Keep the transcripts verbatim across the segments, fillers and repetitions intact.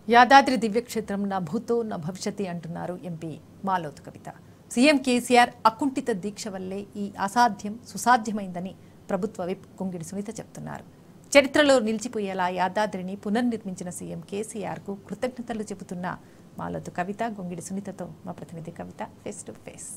యాదాద్రి దివ్యక్షేత్రం నా భూతో నా భవిష్యత్తి అంటున్నారు ఎంపీ మాలోతు కవిత. సీఎం కేసీఆర్ అకుంఠిత దీక్ష వల్లే ఈ అసాధ్యం సుసాధ్యమైందని ప్రభుత్వ విప్ గొంగిడి సునీత చెప్తున్నారు. చరిత్రలో నిలిచిపోయేలా యాదాద్రిని పునర్నిర్మించిన సీఎం కేసీఆర్కు కృతజ్ఞతలు చెబుతున్న మాలోతు కవిత గొంగిడి సునీతతో మా ప్రతినిధి Kavitha face to face.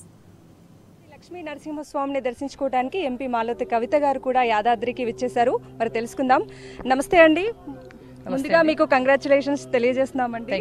Lakshmi నరసింహస్వామిని దర్శించుకోవడానికి ఎంపీ మాలోతు కవిత గారు కూడా యాదాద్రికి విచ్చేశారు. మరి తెలుసుకుందాం. నమస్తే అండి. ముందుగా మీకు కంగ్రాచులేషన్స్ తెలియజేస్తున్నామండి.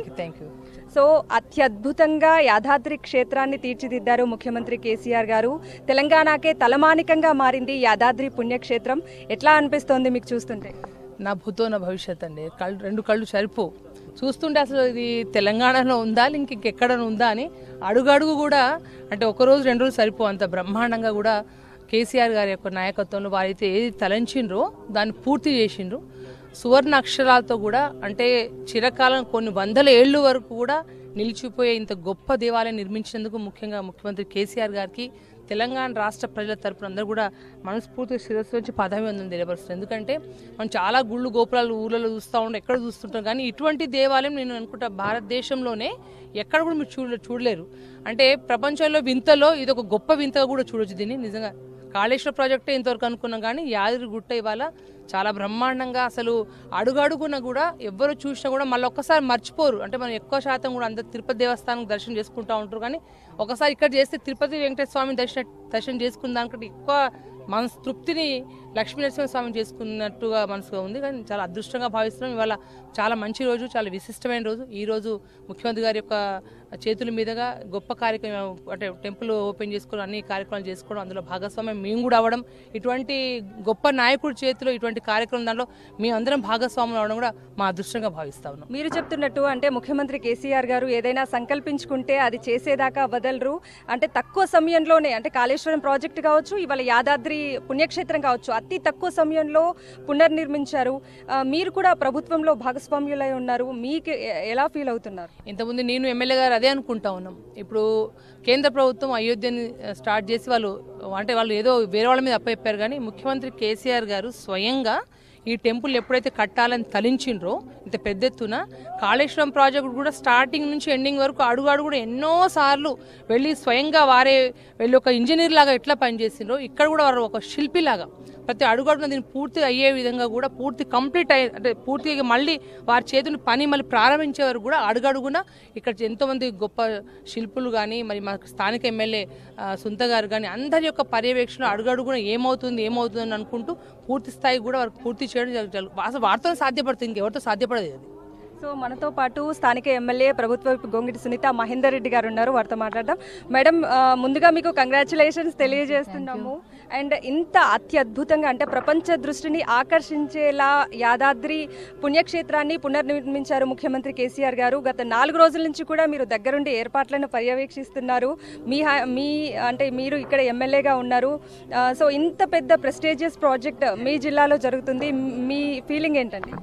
సో అత్యద్భుతంగా యాదాద్రి క్షేత్రాన్ని తీర్చిదిద్దారు ముఖ్యమంత్రి కేసీఆర్ గారు. తెలంగాణకే తలమానికంగా మారింది యాదాద్రి పుణ్యక్షేత్రం. ఎట్లా అనిపిస్తోంది మీకు చూస్తుంటే? నా భూతో నా భవిష్యత్ అండి. కళ్ళు రెండు కళ్ళు సరిపో చూస్తుంటే అసలు ఇది తెలంగాణలో ఉందా ఇంకెక్కడ ఉందా అని అడుగడుగు కూడా అంటే ఒక రోజు రెండు రోజులు సరిపో అంత బ్రహ్మాండంగా కూడా కేసీఆర్ గారి యొక్క నాయకత్వంలో వారైతే ఏది తలంచిండ్రో దాన్ని పూర్తి చేసిండ్రు. సువర్ణ అక్షరాలతో కూడా అంటే చిరకాలం కొన్ని వందల ఏళ్ళు వరకు కూడా నిలిచిపోయే ఇంత గొప్ప దేవాలయం నిర్మించినందుకు ముఖ్యంగా ముఖ్యమంత్రి కేసీఆర్ గారికి తెలంగాణ రాష్ట్ర ప్రజల తరపున అందరూ కూడా మనస్ఫూర్తిగా శిరస్సు వచ్చి పదవివందనం తెలియపరుస్తుంది. ఎందుకంటే మనం చాలా గుళ్ళు గోపురాలు ఊళ్ళలో చూస్తూ ఉంటాం, ఎక్కడ చూస్తుంటాం, కానీ ఇటువంటి దేవాలయం నేను అనుకుంటా భారతదేశంలోనే ఎక్కడ కూడా మీరు చూడ చూడలేరు. అంటే ప్రపంచంలో వింతలో ఇది ఒక గొప్ప వింతగా కూడా చూడొచ్చు. దీన్ని నిజంగా కాళేశ్వర ప్రాజెక్టే ఇంతవరకు అనుకున్నాం, కానీ యాదగిరిగుట్ట ఇవాళ చాలా బ్రహ్మాండంగా అసలు అడుగడుగున కూడా ఎవ్వరు చూసినా కూడా మళ్ళీ ఒక్కసారి మర్చిపోరు. అంటే మనం ఎక్కువ శాతం కూడా అందరు తిరుపతి దేవస్థానం దర్శనం చేసుకుంటూ ఉంటారు, కానీ ఒకసారి ఇక్కడ చేస్తే తిరుపతి వెంకటేశ్వర స్వామిని దర్శన దర్శనం చేసుకున్న దానికంటే ఎక్కువ మనసు తృప్తిని లక్ష్మీ నరసింహస్వామిని చేసుకున్నట్టుగా మనసుగా ఉంది. కానీ చాలా అదృష్టంగా భావిస్తున్నాం. ఇవాళ చాలా మంచి రోజు, చాలా విశిష్టమైన రోజు. ఈ రోజు ముఖ్యమంత్రి గారి యొక్క చేతుల మీదుగా గొప్ప కార్యక్రమం అంటే టెంపుల్ ఓపెన్ చేసుకోవడం, అన్ని కార్యక్రమాలు చేసుకోవడం, అందులో భాగస్వామ్యం మేము కూడా అవ్వడం, ఇటువంటి గొప్ప నాయకుడి చేతిలో ఇటువంటి కార్యక్రమం దాంట్లో మేము అందరం భాగస్వాములు అవడం కూడా మా అదృష్టంగా భావిస్తా ఉన్నాం. మీరు చెప్తున్నట్టు అంటే ముఖ్యమంత్రి కేసీఆర్ గారు ఏదైనా సంకల్పించుకుంటే అది చేసేదాకా వదలరు. అంటే తక్కువ సమయంలోనే అంటే కాళేశ్వరం ప్రాజెక్టు కావచ్చు, ఇవాళ యాదాద్రి పుణ్యక్షేత్రం కావచ్చు, అతి తక్కువ సమయంలో పునర్నిర్మించారు. మీరు కూడా ప్రభుత్వంలో భాగస్వామ్యులై ఉన్నారు. మీకు ఎలా ఫీల్ అవుతున్నారు? ఇంతకుముందు నేను ఎమ్మెల్యే గారు అదే అనుకుంటా ఉన్నాం. ఇప్పుడు కేంద్ర ప్రభుత్వం అయోధ్యని స్టార్ట్ చేసి వాళ్ళు అంటే వాళ్ళు ఏదో వేరే వాళ్ళ మీద అప్పచెప్పారు, కానీ ముఖ్యమంత్రి కేసీఆర్ గారు స్వయంగా ఈ టెంపుల్ ఎప్పుడైతే కట్టాలని తలించిండ్రో ఇంత పెద్ద ఎత్తున కాళేశ్వరం ప్రాజెక్టు కూడా స్టార్టింగ్ నుంచి ఎండింగ్ వరకు అడుగు అడుగు కూడా ఎన్నో సార్లు వెళ్ళి స్వయంగా వారే వెళ్ళి ఒక ఇంజనీర్ లాగా ఎట్లా పనిచేసిండ్రో ఇక్కడ కూడా వారు ఒక శిల్పి లాగా ప్రతి అడుగు అడుగున దీన్ని పూర్తి అయ్యే విధంగా కూడా పూర్తి కంప్లీట్ అయ్యే అంటే పూర్తిగా మళ్ళీ వారి చేతుని పని మళ్ళీ ప్రారంభించే వరకు కూడా అడుగడుగున ఇక్కడ ఎంతోమంది గొప్ప శిల్పులు కానీ మరి మా స్థానిక ఎమ్మెల్యే సుంత గారు కానీ అందరి యొక్క పర్యవేక్షణ అడుగడుగున ఏమవుతుంది ఏమవుతుంది అని అనుకుంటూ పూర్తి స్థాయి కూడా వారికి పూర్తి చేయడం జరుగుతుంది. అసలు వారితో సాధ్యపడుతుంది, ఇంకెవరితో సాధ్యపడదు అది. సో మనతో పాటు స్థానిక ఎమ్మెల్యే ప్రభుత్వ గొంగిడి సునీత మహేందర్ రెడ్డి గారు ఉన్నారు. వారితో మాట్లాడదాం. మేడం, ముందుగా మీకు కంగ్రాచులేషన్స్ తెలియజేస్తున్నాము. అండ్ ఇంత అత్యద్భుతంగా అంటే ప్రపంచ దృష్టిని ఆకర్షించేలా యాదాద్రి పుణ్యక్షేత్రాన్ని పునర్నిర్మించారు ముఖ్యమంత్రి కేసీఆర్ గారు. గత నాలుగు రోజుల నుంచి కూడా మీరు దగ్గరుండి ఏర్పాట్లను పర్యవేక్షిస్తున్నారు. మీ మీ అంటే మీరు ఇక్కడ ఎమ్మెల్యేగా ఉన్నారు. సో ఇంత పెద్ద ప్రెస్టీజియస్ ప్రాజెక్ట్ మీ జిల్లాలో జరుగుతుంది. మీ ఫీలింగ్ ఏంటండి?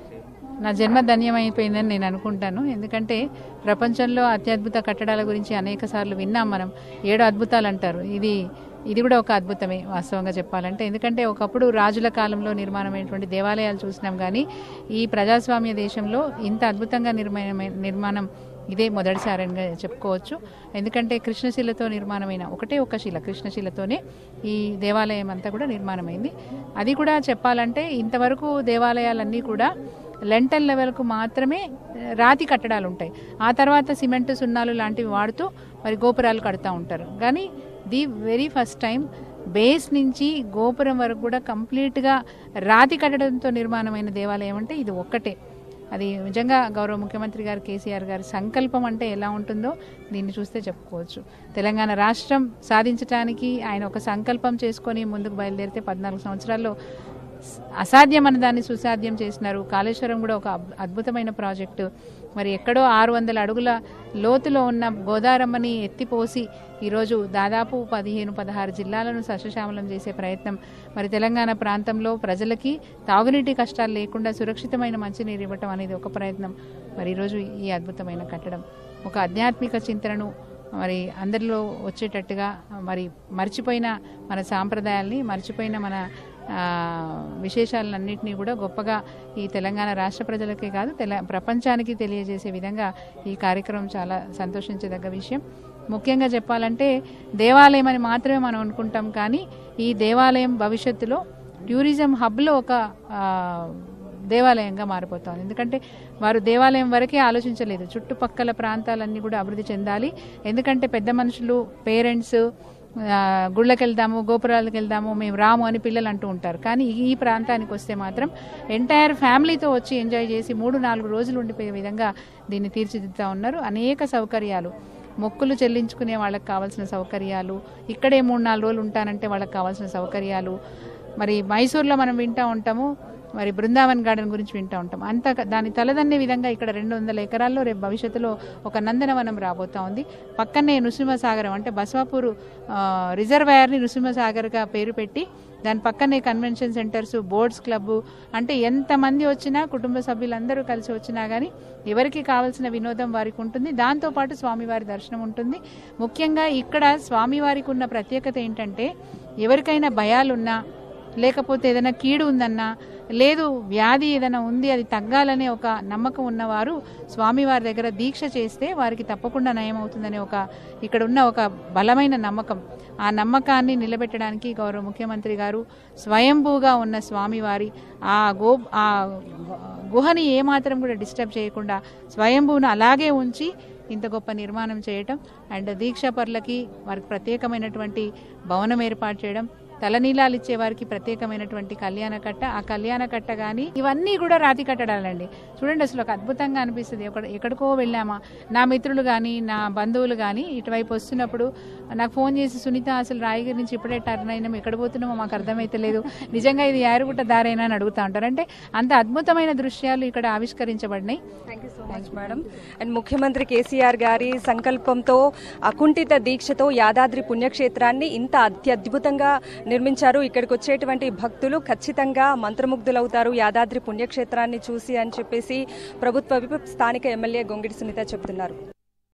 నా జన్మ ధన్యమైపోయిందని నేను అనుకుంటాను. ఎందుకంటే ప్రపంచంలో అత్యద్భుత కట్టడాల గురించి అనేక సార్లు విన్నాం మనం. ఏడు అద్భుతాలు అంటారు. ఇది ఇది కూడా ఒక అద్భుతమే వాస్తవంగా చెప్పాలంటే. ఎందుకంటే ఒకప్పుడు రాజుల కాలంలో నిర్మాణమైనటువంటి దేవాలయాలు చూసినాం, కానీ ఈ ప్రజాస్వామ్య దేశంలో ఇంత అద్భుతంగా నిర్మాణమైన నిర్మాణం ఇదే మొదటిసారిగా చెప్పుకోవచ్చు. ఎందుకంటే కృష్ణశిలతో నిర్మాణమైన ఒకటే ఒక శిల కృష్ణశిలతోనే ఈ దేవాలయం అంతా కూడా నిర్మాణమైంది. అది కూడా చెప్పాలంటే ఇంతవరకు దేవాలయాలన్నీ కూడా లెంటల్ లెవెల్కు మాత్రమే రాతి కట్టడాలు ఉంటాయి. ఆ తర్వాత సిమెంట్ సున్నాలు లాంటివి వాడుతూ మరి గోపురాలు కడుతూ ఉంటారు. కానీ the very first time base నుంచి గోపురం వరకు కూడా కంప్లీట్గా రాతి కట్టడంతో నిర్మాణమైన దేవాలయం అంటే ఇది ఒక్కటే. అది నిజంగా గౌరవ ముఖ్యమంత్రి గారు కేసీఆర్ గారి సంకల్పం అంటే ఎలా ఉంటుందో దీన్ని చూస్తే చెప్పుకోవచ్చు. తెలంగాణ రాష్ట్రం సాధించడానికి ఆయన ఒక సంకల్పం చేసుకొని ముందుకు బయలుదేరితే పద్నాలుగు సంవత్సరాల్లో అసాధ్యం అన్న దాన్ని సుసాధ్యం చేసినారు. కాళేశ్వరం కూడా ఒక అద్భుతమైన ప్రాజెక్టు. మరి ఎక్కడో ఆరు వందల అడుగుల లోతులో ఉన్న గోదారమ్మని ఎత్తిపోసి ఈరోజు దాదాపు పదిహేను పదహారు జిల్లాలను సస్యశ్యామలం చేసే ప్రయత్నం. మరి తెలంగాణ ప్రాంతంలో ప్రజలకి తాగునీటి కష్టాలు లేకుండా సురక్షితమైన మంచినీరు ఇవ్వటం అనేది ఒక ప్రయత్నం. మరి ఈరోజు ఈ అద్భుతమైన కట్టడం ఒక ఆధ్యాత్మిక చింతనను మరి అందరిలో వచ్చేటట్టుగా మరి మర్చిపోయిన మన సాంప్రదాయాల్ని మర్చిపోయిన మన విశేషాలన్నింటినీ కూడా గొప్పగా ఈ తెలంగాణ రాష్ట్ర ప్రజలకే కాదు తెల ప్రపంచానికి తెలియజేసే విధంగా ఈ కార్యక్రమం చాలా సంతోషించదగ్గ విషయం. ముఖ్యంగా చెప్పాలంటే దేవాలయం అని మాత్రమే మనం అనుకుంటాం, కానీ ఈ దేవాలయం భవిష్యత్తులో టూరిజం హబ్లో ఒక దేవాలయంగా మారిపోతుంది. ఎందుకంటే వారు దేవాలయం వరకే ఆలోచించలేదు, చుట్టుపక్కల ప్రాంతాలన్నీ కూడా అభివృద్ధి చెందాలి. ఎందుకంటే పెద్ద మనుషులు, పేరెంట్స్ గుళ్ళకి వెళ్దాము, గోపురాలకు వెళ్దాము, మేము రాము అని పిల్లలు అంటూ ఉంటారు. కానీ ఈ ప్రాంతానికి వస్తే మాత్రం ఎంటైర్ ఫ్యామిలీతో వచ్చి ఎంజాయ్ చేసి మూడు నాలుగు రోజులు ఉండిపోయే విధంగా దీన్ని తీర్చిదిద్దుతూ ఉన్నారు. అనేక సౌకర్యాలు, మొక్కులు చెల్లించుకునే వాళ్ళకి కావాల్సిన సౌకర్యాలు, ఇక్కడే మూడు నాలుగు రోజులు ఉంటానంటే వాళ్ళకి కావాల్సిన సౌకర్యాలు. మరి మైసూర్లో మనం వింటూ ఉంటాము, మరి బృందావన్ గార్డెన్ గురించి వింటూ ఉంటాం. అంత దాని తలదన్నే విధంగా ఇక్కడ రెండు వందల ఎకరాల్లో రేపు భవిష్యత్తులో ఒక నందనవనం రాబోతూ ఉంది. పక్కనే నృసింహసాగరం అంటే బసవాపూర్ రిజర్వాయర్ని నృసింహసాగర్గా పేరు పెట్టి దాని పక్కనే కన్వెన్షన్ సెంటర్స్, బోర్డ్స్ క్లబ్, అంటే ఎంతమంది వచ్చినా కుటుంబ సభ్యులందరూ కలిసి వచ్చినా కానీ ఎవరికి కావాల్సిన వినోదం వారికి ఉంటుంది. దాంతోపాటు స్వామివారి దర్శనం ఉంటుంది. ముఖ్యంగా ఇక్కడ స్వామివారికి ఉన్న ప్రత్యేకత ఏంటంటే ఎవరికైనా భయాలున్నా, లేకపోతే ఏదైనా కీడు ఉందన్నా, లేదు వ్యాధి ఏదైనా ఉంది అది తగ్గాలనే ఒక నమ్మకం ఉన్నవారు స్వామివారి దగ్గర దీక్ష చేస్తే వారికి తప్పకుండా నయం అవుతుందనే ఒక ఇక్కడ ఉన్న ఒక బలమైన నమ్మకం. ఆ నమ్మకాన్ని నిలబెట్టడానికి గౌరవ ముఖ్యమంత్రి గారు స్వయంభూగా ఉన్న స్వామివారి ఆ గో ఆ గుహని ఏమాత్రం కూడా డిస్టర్బ్ చేయకుండా స్వయంభూను అలాగే ఉంచి ఇంత గొప్ప నిర్మాణం చేయటం, అండ్ దీక్షాపరులకి వారికి ప్రత్యేకమైనటువంటి భవనం ఏర్పాటు చేయడం, తలనీలాలు ఇచ్చే వారికి ప్రత్యేకమైనటువంటి కళ్యాణ కట్ట, ఆ కళ్యాణ కట్ట కానీ ఇవన్నీ కూడా రాతి కట్టడాలండి. చూడండి, అసలు ఒక అద్భుతంగా అనిపిస్తుంది. ఎక్కడ ఎక్కడికో వెళ్ళామా, నా మిత్రులు కానీ నా బంధువులు కానీ ఇటువైపు వస్తున్నప్పుడు నాకు ఫోన్ చేసి, సునీత అసలు రాయగిరి నుంచి ఇప్పుడే టర్న్ అయినాము, ఎక్కడ పోతున్నామో మాకు అర్థమైతలేదు, నిజంగా ఇది యారుగుట్ట దారైనా అని అడుగుతూ ఉంటారు. అంటే అంత అద్భుతమైన దృశ్యాలు ఇక్కడ ఆవిష్కరించబడినాయి. Thank you so much madam. And ముఖ్యమంత్రి కేసీఆర్ గారి సంకల్పంతో, అకుంఠిత దీక్షతో యాదాద్రి పుణ్యక్షేత్రాన్ని ఇంత అత్యద్భుతంగా నిర్మించారు. ఇక్కడికి వచ్చేటువంటి భక్తులు ఖచ్చితంగా మంత్రముగ్ధులవుతారు యాదాద్రి పుణ్యక్షేత్రాన్ని చూసి అని చెప్పేసి ప్రభుత్వ విప్ స్థానిక ఎమ్మెల్యే గొంగిడి సునీత చెబుతున్నారు.